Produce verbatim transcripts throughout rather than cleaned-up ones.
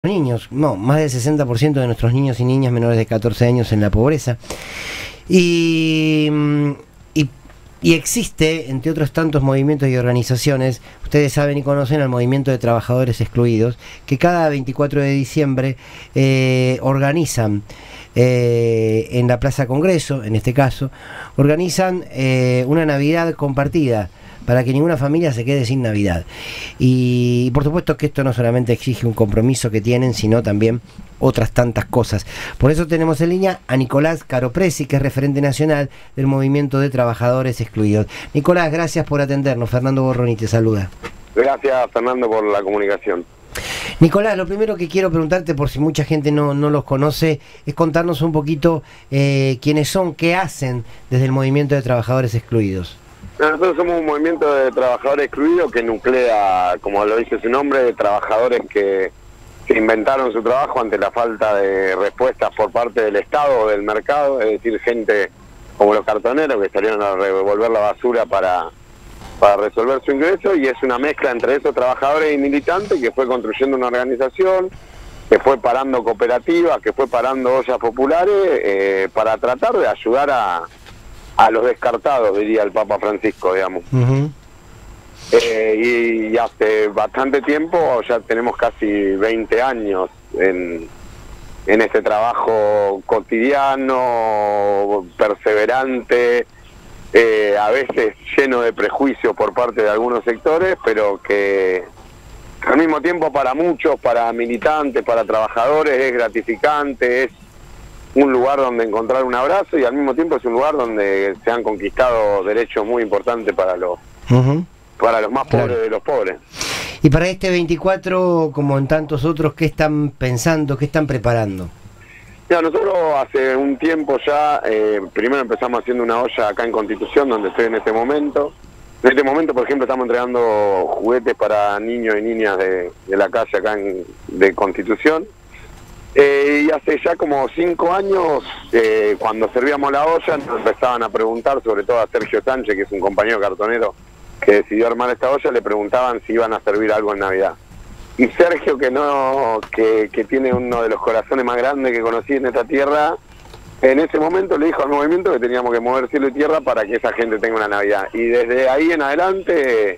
niños, no, más del sesenta por ciento de nuestros niños y niñas menores de catorce años en la pobreza. Y, y, y existe, entre otros tantos movimientos y organizaciones, ustedes saben y conocen al movimiento de trabajadores excluidos, que cada veinticuatro de diciembre eh, organizan eh, en la Plaza Congreso, en este caso, organizan eh, una Navidad compartida, para que ninguna familia se quede sin Navidad. Y, y por supuesto que esto no solamente exige un compromiso que tienen, sino también otras tantas cosas. Por eso tenemos en línea a Nicolás Caropresi, que es referente nacional del Movimiento de Trabajadores Excluidos. Nicolás, gracias por atendernos. Fernando Borroni te saluda. Gracias, Fernando, por la comunicación. Nicolás, lo primero que quiero preguntarte, por si mucha gente no, no los conoce, es contarnos un poquito eh, quiénes son, qué hacen desde el Movimiento de Trabajadores Excluidos. Nosotros somos un movimiento de trabajadores excluidos que nuclea, como lo dice su nombre, de trabajadores que, que inventaron su trabajo ante la falta de respuestas por parte del Estado o del mercado, es decir, gente como los cartoneros que salieron a revolver la basura para, para resolver su ingreso, y es una mezcla entre esos trabajadores y militantes que fue construyendo una organización, que fue parando cooperativas, que fue parando ollas populares, eh, para tratar de ayudar a... a los descartados, diría el Papa Francisco, digamos. Uh-huh. eh, y, y hace bastante tiempo, ya tenemos casi veinte años en, en este trabajo cotidiano, perseverante, eh, a veces lleno de prejuicios por parte de algunos sectores, pero que al mismo tiempo para muchos, para militantes, para trabajadores, es gratificante, es un lugar donde encontrar un abrazo, y al mismo tiempo es un lugar donde se han conquistado derechos muy importantes para los uh-huh. para los más pobres claro. de los pobres. Y para este veinticuatro, como en tantos otros, ¿qué están pensando, qué están preparando? Ya, nosotros hace un tiempo ya, eh, primero empezamos haciendo una olla acá en Constitución, donde estoy en este momento. En este momento, por ejemplo, estamos entregando juguetes para niños y niñas de, de la calle acá en, de Constitución. Eh, y hace ya como cinco años, eh, cuando servíamos la olla, nos empezaban a preguntar, sobre todo a Sergio Sánchez, que es un compañero cartonero que decidió armar esta olla, le preguntaban si iban a servir algo en Navidad. Y Sergio, que no que, que tiene uno de los corazones más grandes que conocí en esta tierra, en ese momento le dijo al movimiento que teníamos que mover cielo y tierra para que esa gente tenga una Navidad. Y desde ahí en adelante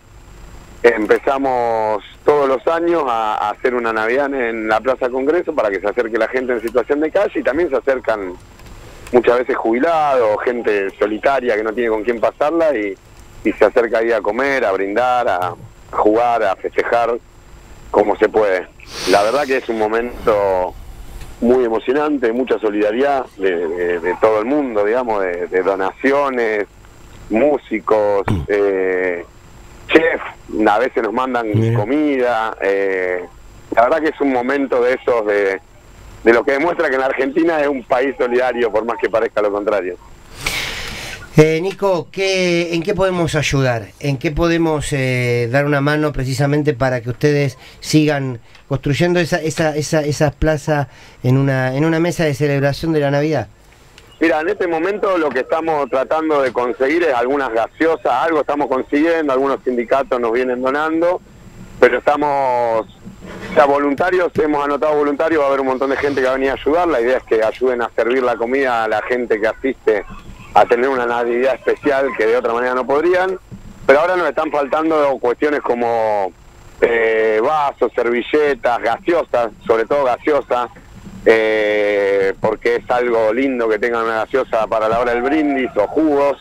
empezamos todos los años a, a hacer una Navidad en la Plaza Congreso para que se acerque la gente en situación de calle, y también se acercan muchas veces jubilados, gente solitaria que no tiene con quién pasarla, y, y se acerca ahí a comer, a brindar, a, a jugar, a festejar como se puede. La verdad que es un momento muy emocionante, mucha solidaridad de, de, de todo el mundo, digamos, de, de donaciones, músicos, eh, chef, a veces nos mandan Bien. comida, eh, la verdad que es un momento de esos, de, de lo que demuestra que en Argentina es un país solidario, por más que parezca lo contrario. Eh, Nico, ¿qué, ¿en qué podemos ayudar? ¿En qué podemos eh, dar una mano precisamente para que ustedes sigan construyendo esa, esa, esa, esas plazas en una, en una mesa de celebración de la Navidad? Mira, en este momento lo que estamos tratando de conseguir es algunas gaseosas, algo estamos consiguiendo, algunos sindicatos nos vienen donando, pero estamos, o sea, voluntarios, hemos anotado voluntarios, va a haber un montón de gente que va a venir a ayudar, la idea es que ayuden a servir la comida a la gente que asiste a tener una Navidad especial que de otra manera no podrían, pero ahora nos están faltando cuestiones como eh, vasos, servilletas, gaseosas, sobre todo gaseosas, Eh, porque es algo lindo que tengan una gaseosa para la hora del brindis, o jugos,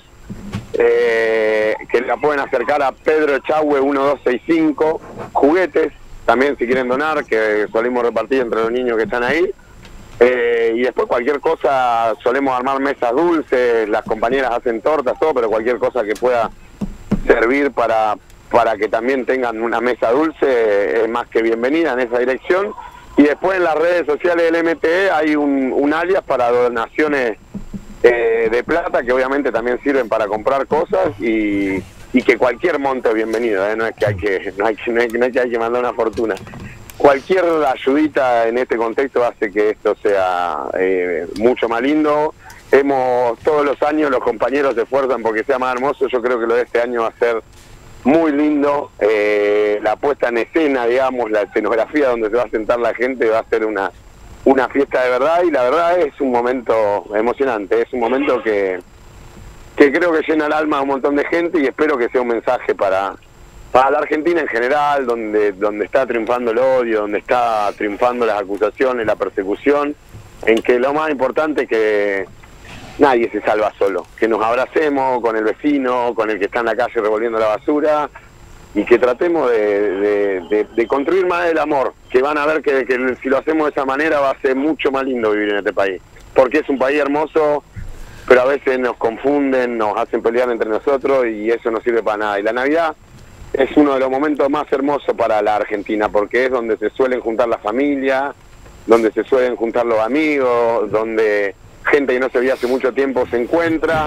eh, que la pueden acercar a Pedro Echagüe uno dos seis cinco, juguetes, también si quieren donar, que solemos repartir entre los niños que están ahí, eh, y después cualquier cosa, solemos armar mesas dulces, las compañeras hacen tortas, todo, pero cualquier cosa que pueda servir para, para que también tengan una mesa dulce es más que bienvenida en esa dirección. Y después en las redes sociales del M T E hay un, un alias para donaciones eh, de plata, que obviamente también sirven para comprar cosas, y, y que cualquier monto es bienvenido, ¿eh? no es que hay que no hay que, no hay, no hay que, hay que mandar una fortuna. Cualquier ayudita en este contexto hace que esto sea eh, mucho más lindo. Hemos todos los años los compañeros se esfuerzan porque sea más hermoso. Yo creo que lo de este año va a ser muy lindo. Eh, la puesta en escena, digamos, la escenografía donde se va a sentar la gente va a ser una, una fiesta de verdad, y la verdad es un momento emocionante, es un momento que, que creo que llena el alma a un montón de gente, y espero que sea un mensaje para, para la Argentina en general, donde, donde está triunfando el odio, donde está triunfando las acusaciones, la persecución, en que lo más importante es que nadie se salva solo, que nos abracemos con el vecino, con el que está en la calle revolviendo la basura, y que tratemos de, de, de, de construir más el amor, que van a ver que, que si lo hacemos de esa manera va a ser mucho más lindo vivir en este país, porque es un país hermoso, pero a veces nos confunden, nos hacen pelear entre nosotros, y eso no sirve para nada. Y la Navidad es uno de los momentos más hermosos para la Argentina, porque es donde se suelen juntar las familias, donde se suelen juntar los amigos, donde gente que no se veía hace mucho tiempo se encuentra,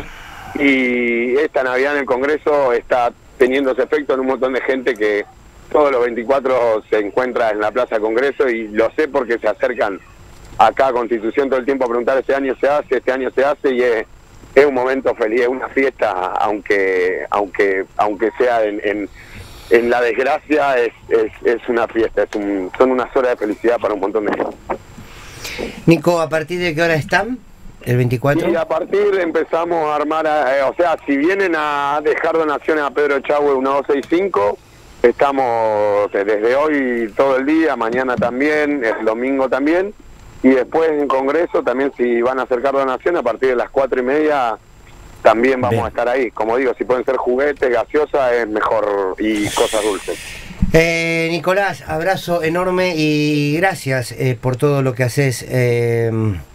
y esta Navidad en el Congreso está teniendo ese efecto en un montón de gente que todos los veinticuatro se encuentra en la Plaza Congreso, y lo sé porque se acercan acá a Constitución todo el tiempo a preguntar: este año se hace, este año se hace, y es, es un momento feliz, es una fiesta, aunque aunque aunque sea en, en, en la desgracia, es, es, es una fiesta, es un, son unas horas de felicidad para un montón de gente. Nico, ¿a partir de qué hora están? ¿El veinticuatro? Y a partir empezamos a armar, eh, o sea, si vienen a dejar donaciones a Pedro Echagüe uno dos seis cinco, estamos desde hoy todo el día, mañana también, el domingo también, y después en Congreso también, si van a acercar donaciones a partir de las cuatro y media, también vamos Bien. a estar ahí. Como digo, si pueden ser juguetes, gaseosa, es mejor, y cosas dulces. Eh, Nicolás, abrazo enorme y gracias eh, por todo lo que haces. Eh,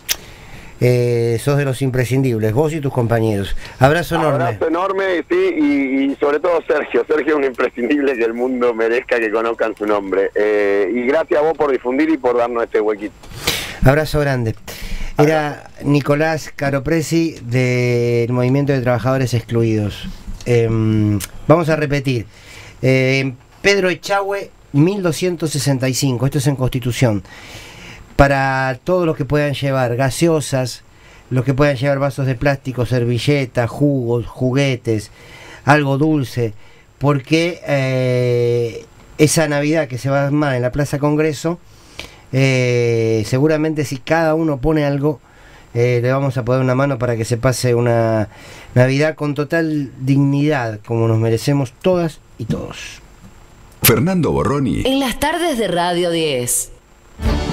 eh, sos de los imprescindibles, vos y tus compañeros. Abrazo enorme. Abrazo enorme, sí, y, y sobre todo Sergio. Sergio es un imprescindible que el mundo merezca que conozcan su nombre. Eh, y gracias a vos por difundir y por darnos este huequito. Abrazo grande. Era Nicolás Caropresi del Movimiento de Trabajadores Excluidos. Eh, vamos a repetir. Eh, Pedro Echagüe, mil doscientos sesenta y cinco, esto es en Constitución. Para todos los que puedan llevar gaseosas, los que puedan llevar vasos de plástico, servilletas, jugos, juguetes, algo dulce, porque eh, esa Navidad que se va a armar en la Plaza Congreso, eh, seguramente si cada uno pone algo, eh, le vamos a poner una mano para que se pase una Navidad con total dignidad, como nos merecemos todas y todos. Fernando Borroni en las tardes de Radio diez.